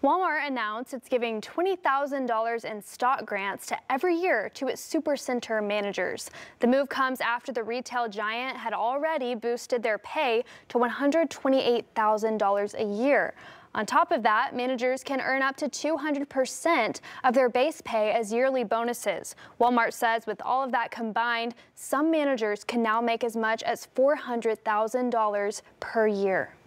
Walmart announced it's giving $20,000 in stock grants to every year to its supercenter managers. The move comes after the retail giant had already boosted their pay to $128,000 a year. On top of that, managers can earn up to 200% of their base pay as yearly bonuses. Walmart says with all of that combined, some managers can now make as much as $400,000 per year.